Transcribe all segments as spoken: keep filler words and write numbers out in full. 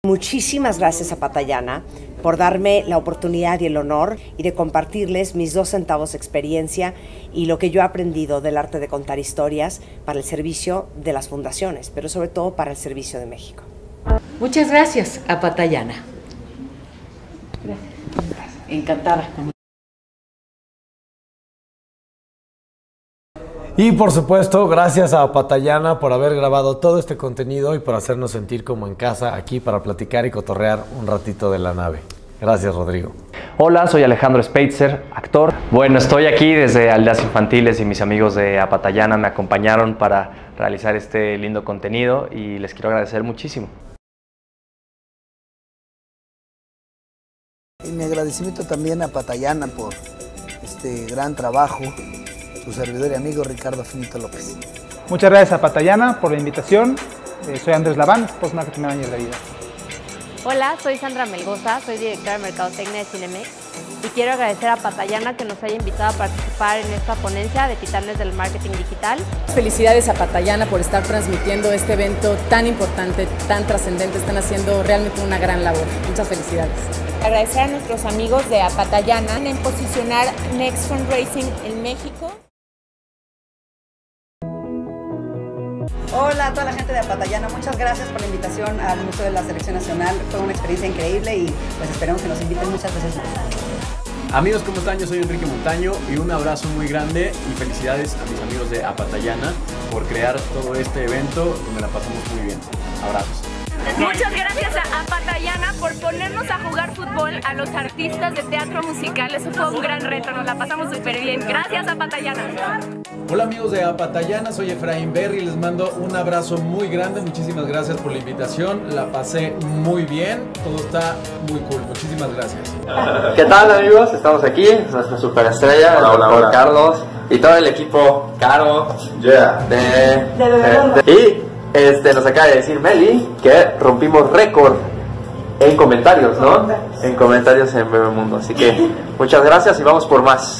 Muchísimas gracias a Patayana por darme la oportunidad y el honor y de compartirles mis dos centavos de experiencia y lo que yo he aprendido del arte de contar historias para el servicio de las fundaciones, pero sobre todo para el servicio de México. Muchas gracias a Patayana. Encantada. Y por supuesto, gracias a Patayana por haber grabado todo este contenido y por hacernos sentir como en casa aquí para platicar y cotorrear un ratito de la nave. Gracias, Rodrigo. Hola, soy Alejandro Speitzer, actor. Bueno, estoy aquí desde Aldeas Infantiles y mis amigos de Apatayana me acompañaron para realizar este lindo contenido y les quiero agradecer muchísimo. Y mi agradecimiento también a Patayana por este gran trabajo. Su servidor y amigo Ricardo Finito López. Muchas gracias a Patayana por la invitación. Eh, soy Andrés Laván, Post Marketing Manager de Vida. Hola, soy Sandra Melgoza, soy directora de Mercadotecnia de Cinemex y quiero agradecer a Patayana que nos haya invitado a participar en esta ponencia de Titanes del Marketing Digital. Felicidades a Patayana por estar transmitiendo este evento tan importante, tan trascendente. Están haciendo realmente una gran labor. Muchas felicidades. Agradecer a nuestros amigos de Apatayana en posicionar Next Fundraising en México. Hola a toda la gente de Apatayana, muchas gracias por la invitación al Museo de la Selección Nacional. Fue una experiencia increíble y pues esperamos que nos inviten muchas veces más. Amigos, ¿cómo están? Yo soy Enrique Montaño y un abrazo muy grande y felicidades a mis amigos de Apatayana por crear todo este evento donde la pasamos muy bien. Abrazos. Muchas gracias a Apatayana por ponernos a jugar fútbol a los artistas de teatro musical. Eso fue un gran reto, nos la pasamos súper bien. Gracias Apatayana. Hola amigos de Apatayana, soy Efraín Berry, les mando un abrazo muy grande, muchísimas gracias por la invitación, la pasé muy bien, todo está muy cool, muchísimas gracias. ¿Qué tal amigos? Estamos aquí, nuestra superestrella, el doctor Carlos y todo el equipo Caro, yeah. de, de, de, de, y este, nos acaba de decir Meli que rompimos récord en comentarios, ¿no? En comentarios en Bebemundo, así que muchas gracias y vamos por más.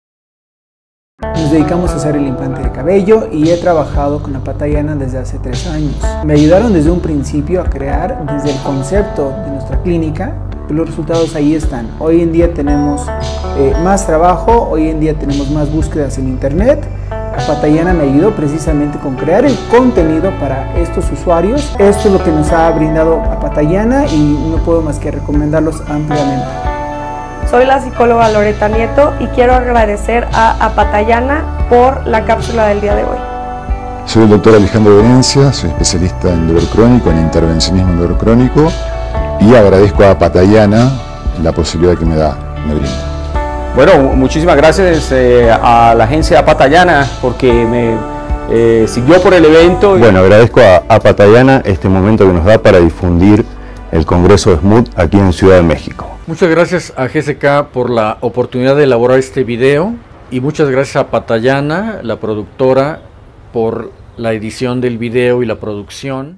Nos dedicamos a hacer el implante de cabello y he trabajado con Apatayana desde hace tres años. Me ayudaron desde un principio a crear desde el concepto de nuestra clínica. Los resultados ahí están. Hoy en día tenemos eh, más trabajo, hoy en día tenemos más búsquedas en internet. Apatayana me ayudó precisamente con crear el contenido para estos usuarios. Esto es lo que nos ha brindado Apatayana y no puedo más que recomendarlos ampliamente. Soy la psicóloga Loreta Nieto y quiero agradecer a Apatayana por la cápsula del día de hoy. Soy el doctor Alejandro Venencia, soy especialista en dolor crónico, en intervencionismo en dolor crónico y agradezco a Apatayana la posibilidad que me da, me brinda. Bueno, muchísimas gracias eh, a la agencia Apatayana porque me eh, siguió por el evento. Bueno, agradezco a Apatayana este momento que nos da para difundir el Congreso de S M U D aquí en Ciudad de México. Muchas gracias a G S K por la oportunidad de elaborar este video y muchas gracias a Patayana, la productora, por la edición del video y la producción.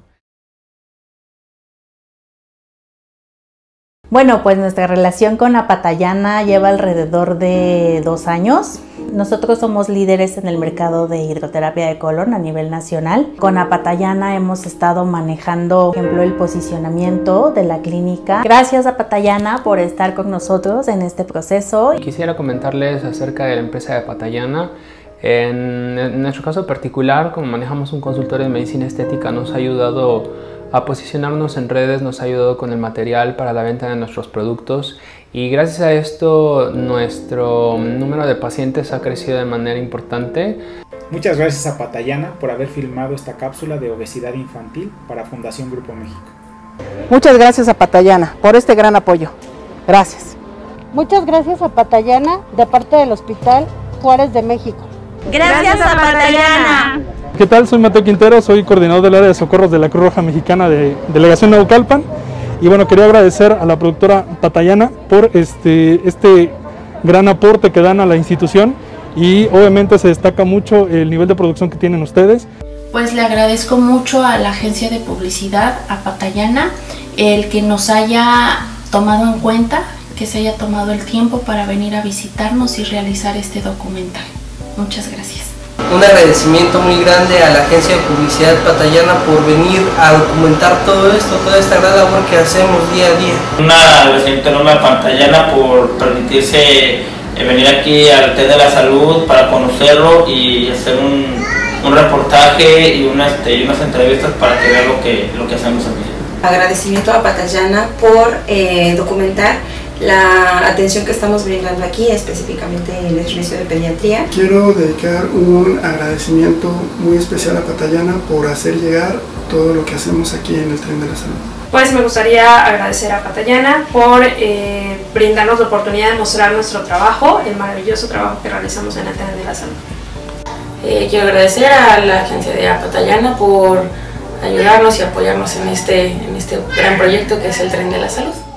Bueno, pues nuestra relación con Apatayana lleva alrededor de dos años. Nosotros somos líderes en el mercado de hidroterapia de colon a nivel nacional. Con Apatayana hemos estado manejando, por ejemplo, el posicionamiento de la clínica. Gracias a Apatayana por estar con nosotros en este proceso. Quisiera comentarles acerca de la empresa de Apatayana. En, en nuestro caso particular, como manejamos un consultorio de medicina estética, nos ha ayudado a posicionarnos en redes, nos ha ayudado con el material para la venta de nuestros productos y gracias a esto nuestro número de pacientes ha crecido de manera importante. Muchas gracias a Patayana por haber filmado esta cápsula de obesidad infantil para Fundación Grupo México. Muchas gracias a Patayana por este gran apoyo. Gracias. Muchas gracias a Patayana de parte del Hospital Juárez de México. Gracias a Patayana. ¿Qué tal? Soy Mateo Quintero, soy coordinador del área de socorros de la Cruz Roja Mexicana de Delegación Naucalpan y bueno, quería agradecer a la productora Patayana por este, este gran aporte que dan a la institución y obviamente se destaca mucho el nivel de producción que tienen ustedes. Pues le agradezco mucho a la agencia de publicidad, a Patayana, el que nos haya tomado en cuenta, que se haya tomado el tiempo para venir a visitarnos y realizar este documental. Muchas gracias. un agradecimiento muy grande a la agencia de publicidad Patallana por venir a documentar todo esto, toda esta gran labor que hacemos día a día. Un agradecimiento enorme a Patallana por permitirse venir aquí al T E D de la Salud para conocerlo y hacer un, un reportaje y, una, este, y unas entrevistas para que vean lo que, lo que hacemos aquí. Agradecimiento a Patallana por eh, documentar la atención que estamos brindando aquí, específicamente en el servicio de pediatría. Quiero dedicar un agradecimiento muy especial a Patallana por hacer llegar todo lo que hacemos aquí en el Tren de la Salud. Pues me gustaría agradecer a Patallana por eh, brindarnos la oportunidad de mostrar nuestro trabajo, el maravilloso trabajo que realizamos en el Tren de la Salud. Eh, quiero agradecer a la agencia de Patallana por ayudarnos y apoyarnos en este, en este gran proyecto que es el Tren de la Salud.